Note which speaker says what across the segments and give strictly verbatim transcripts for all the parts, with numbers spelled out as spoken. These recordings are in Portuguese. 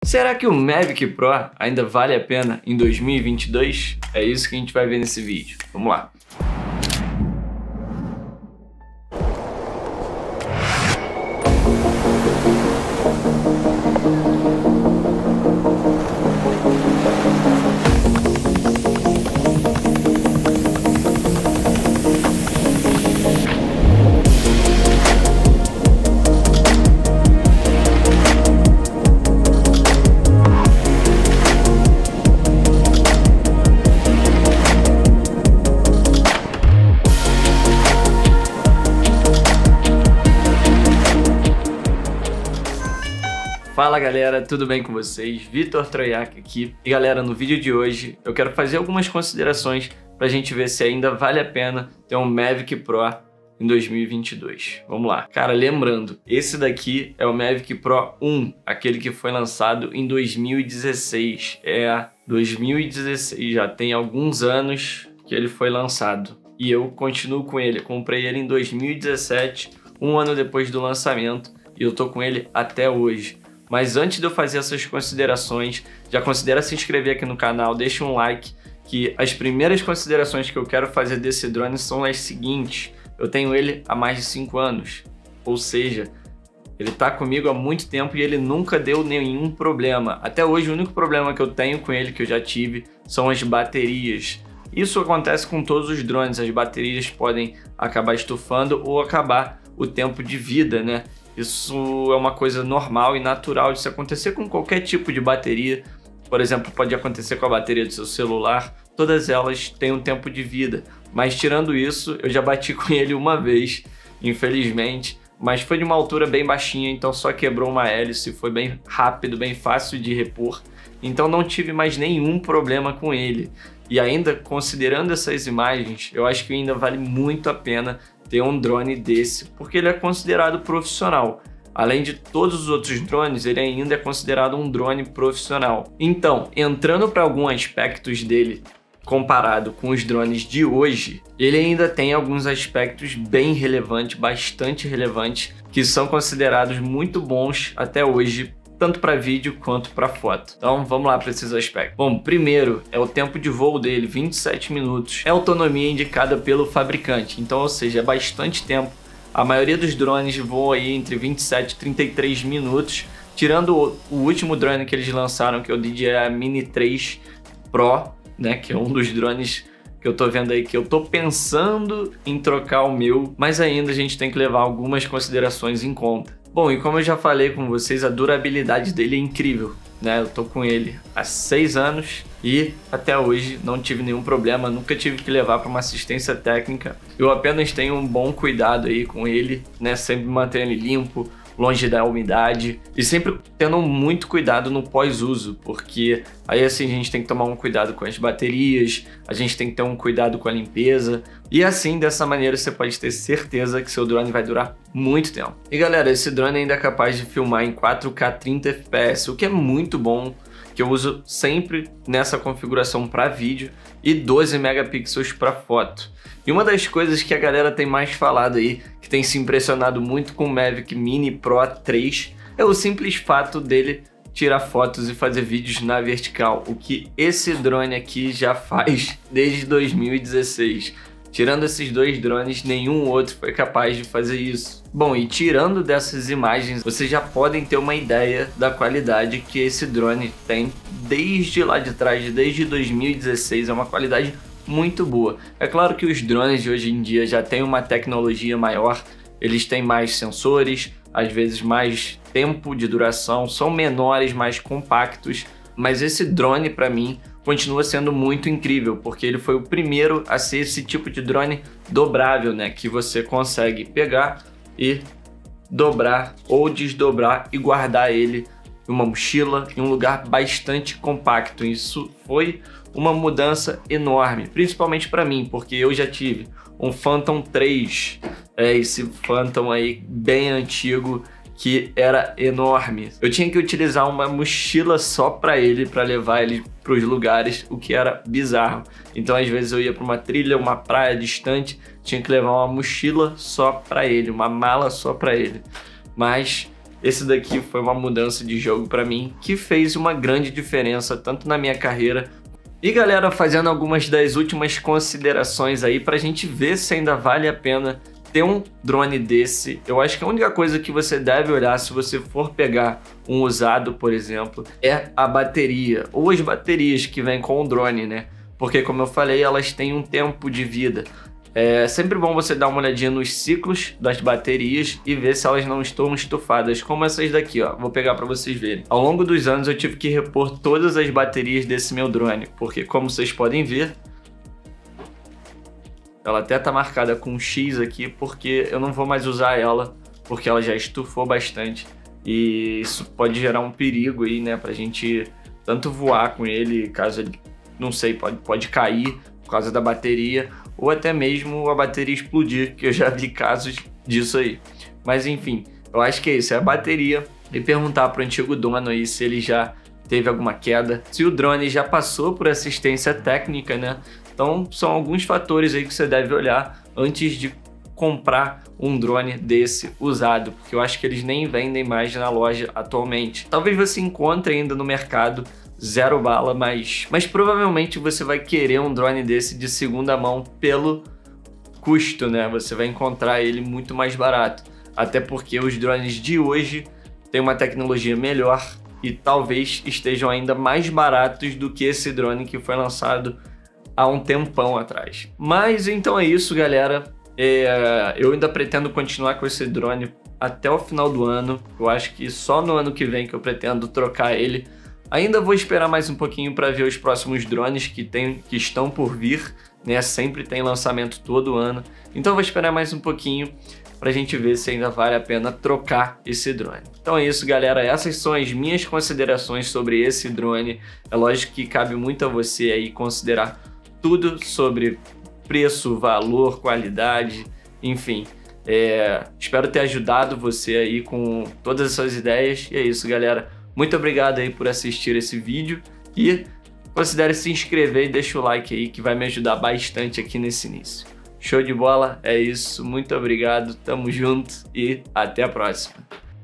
Speaker 1: Será que o Mavic Pro ainda vale a pena em dois mil e vinte e dois? É isso que a gente vai ver nesse vídeo. Vamos lá. Fala galera, tudo bem com vocês? Vitor Troiac aqui. E galera, no vídeo de hoje eu quero fazer algumas considerações pra gente ver se ainda vale a pena ter um Mavic Pro em dois mil e vinte e dois. Vamos lá. Cara, lembrando, esse daqui é o Mavic Pro um, aquele que foi lançado em dois mil e dezesseis. É, dois mil e dezesseis, já tem alguns anos que ele foi lançado. E eu continuo com ele, comprei ele em dois mil e dezessete, um ano depois do lançamento, e eu tô com ele até hoje. Mas antes de eu fazer essas considerações, já considera se inscrever aqui no canal, deixa um like, que as primeiras considerações que eu quero fazer desse drone são as seguintes. Eu tenho ele há mais de cinco anos, ou seja, ele está comigo há muito tempo e ele nunca deu nenhum problema. Até hoje o único problema que eu tenho com ele, que eu já tive, são as baterias. Isso acontece com todos os drones, as baterias podem acabar estufando ou acabar o tempo de vida, né? Isso é uma coisa normal e natural de se acontecer com qualquer tipo de bateria. Por exemplo, pode acontecer com a bateria do seu celular. Todas elas têm um tempo de vida. Mas tirando isso, eu já bati com ele uma vez, infelizmente. Mas foi de uma altura bem baixinha, então só quebrou uma hélice. Foi bem rápido, bem fácil de repor. Então não tive mais nenhum problema com ele. E ainda considerando essas imagens, eu acho que ainda vale muito a pena ter um drone desse, porque ele é considerado profissional. Além de todos os outros drones, ele ainda é considerado um drone profissional. Então, entrando para alguns aspectos dele, comparado com os drones de hoje, ele ainda tem alguns aspectos bem relevantes, bastante relevantes, que são considerados muito bons até hoje, tanto para vídeo quanto para foto. Então vamos lá para esses aspectos. Bom, primeiro é o tempo de voo dele, vinte e sete minutos. É a autonomia indicada pelo fabricante, então ou seja, é bastante tempo. A maioria dos drones voam aí entre vinte e sete e trinta e três minutos, tirando o, o último drone que eles lançaram, que é o D J I Mini três Pro, né, que é um dos drones que eu tô vendo aí, que eu tô pensando em trocar o meu, mas ainda a gente tem que levar algumas considerações em conta. Bom, e como eu já falei com vocês, a durabilidade dele é incrível, né? Eu tô com ele há seis anos e até hoje não tive nenhum problema, nunca tive que levar para uma assistência técnica. Eu apenas tenho um bom cuidado aí com ele, né? Sempre mantenho ele limpo, longe da umidade e sempre tendo muito cuidado no pós-uso, porque aí assim a gente tem que tomar um cuidado com as baterias, a gente tem que ter um cuidado com a limpeza e assim dessa maneira você pode ter certeza que seu drone vai durar muito tempo. E galera, esse drone ainda é capaz de filmar em quatro K trinta F P S, o que é muito bom, que eu uso sempre nessa configuração para vídeo e doze megapixels para foto. E uma das coisas que a galera tem mais falado aí, que tem se impressionado muito com o Mavic Mini Pro três, é o simples fato dele tirar fotos e fazer vídeos na vertical, o que esse drone aqui já faz desde dois mil e dezesseis. Tirando esses dois drones, nenhum outro foi capaz de fazer isso. Bom, e tirando dessas imagens, vocês já podem ter uma ideia da qualidade que esse drone tem desde lá de trás, desde dois mil e dezesseis, é uma qualidade muito boa. É claro que os drones de hoje em dia já têm uma tecnologia maior, eles têm mais sensores, às vezes mais tempo de duração, são menores, mais compactos, mas esse drone para mim continua sendo muito incrível, porque ele foi o primeiro a ser esse tipo de drone dobrável, né? Que você consegue pegar e dobrar ou desdobrar e guardar ele em uma mochila, em um lugar bastante compacto. Isso foi uma mudança enorme, principalmente para mim, porque eu já tive um Phantom três, é, esse Phantom aí bem antigo, que era enorme. Eu tinha que utilizar uma mochila só para ele, para levar ele para os lugares, o que era bizarro. Então às vezes eu ia para uma trilha, uma praia distante, tinha que levar uma mochila só para ele, uma mala só para ele. Mas esse daqui foi uma mudança de jogo para mim que fez uma grande diferença tanto na minha carreira. E galera, fazendo algumas das últimas considerações aí pra gente ver se ainda vale a pena ter um drone desse. Eu acho que a única coisa que você deve olhar se você for pegar um usado, por exemplo, é a bateria, ou as baterias que vêm com o drone, né? Porque como eu falei, elas têm um tempo de vida. É sempre bom você dar uma olhadinha nos ciclos das baterias e ver se elas não estão estufadas, como essas daqui, ó. Vou pegar para vocês verem. Ao longo dos anos eu tive que repor todas as baterias desse meu drone, porque como vocês podem ver, ela até tá marcada com um X aqui, porque eu não vou mais usar ela, porque ela já estufou bastante. E isso pode gerar um perigo aí, né, pra gente tanto voar com ele, caso ele, não sei, pode, pode cair por causa da bateria, ou até mesmo a bateria explodir, que eu já vi casos disso aí. Mas enfim, eu acho que é isso, é a bateria. E perguntar pro antigo dono aí se ele já teve alguma queda, se o drone já passou por assistência técnica, né? Então são alguns fatores aí que você deve olhar antes de comprar um drone desse usado, porque eu acho que eles nem vendem mais na loja atualmente. Talvez você encontre ainda no mercado zero bala, mas, mas provavelmente você vai querer um drone desse de segunda mão pelo custo, né? Você vai encontrar ele muito mais barato, até porque os drones de hoje têm uma tecnologia melhor e talvez estejam ainda mais baratos do que esse drone que foi lançado há um tempão atrás. Mas então é isso, galera. É, eu ainda pretendo continuar com esse drone até o final do ano. Eu acho que só no ano que vem que eu pretendo trocar ele. Ainda vou esperar mais um pouquinho para ver os próximos drones que, tem, que estão por vir, né? Sempre tem lançamento todo ano. Então eu vou esperar mais um pouquinho para a gente ver se ainda vale a pena trocar esse drone. Então é isso, galera. Essas são as minhas considerações sobre esse drone. É lógico que cabe muito a você aí considerar tudo sobre preço, valor, qualidade, enfim. É, espero ter ajudado você aí com todas essas ideias. E é isso, galera. Muito obrigado aí por assistir esse vídeo e considere se inscrever e deixa o like aí que vai me ajudar bastante aqui nesse início. Show de bola, é isso. Muito obrigado, tamo junto e até a próxima.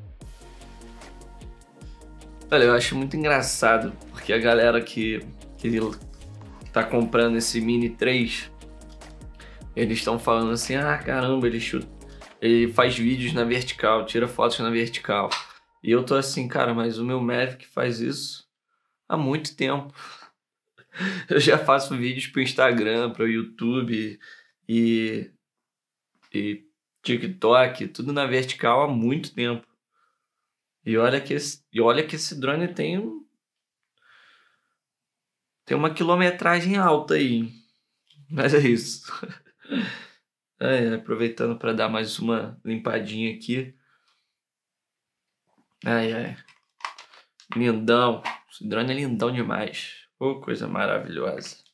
Speaker 1: Olha, eu acho muito engraçado porque a galera que, que tá comprando esse Mini três, eles estão falando assim, ah, caramba, ele chuta, ele faz vídeos na vertical, tira fotos na vertical. E eu tô assim, cara, mas o meu Mavic faz isso há muito tempo. Eu já faço vídeos pro Instagram, pro YouTube e, e TikTok, tudo na vertical há muito tempo. E olha que esse, e olha que esse drone tem um, tem uma quilometragem alta aí. Mas é isso. É, aproveitando para dar mais uma limpadinha aqui. Ai, ai. Lindão. Esse drone é lindão demais. Oh, coisa maravilhosa.